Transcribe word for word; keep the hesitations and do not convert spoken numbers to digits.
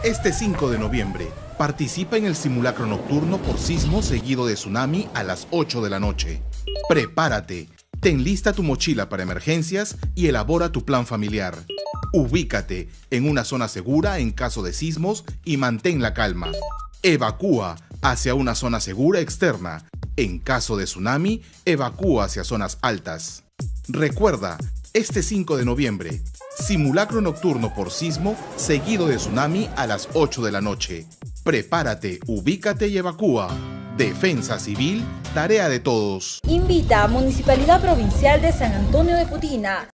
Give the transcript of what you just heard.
Este cinco de noviembre, participa en el simulacro nocturno por sismo seguido de tsunami a las ocho de la noche. Prepárate, ten lista tu mochila para emergencias y elabora tu plan familiar. Ubícate en una zona segura en caso de sismos y mantén la calma. Evacúa hacia una zona segura externa. En caso de tsunami, evacúa hacia zonas altas. Recuerda, este cinco de noviembre, simulacro nocturno por sismo seguido de tsunami a las ocho de la noche. Prepárate, ubícate y evacúa. Defensa Civil, tarea de todos. Invita a Municipalidad Provincial de San Antonio de Putina.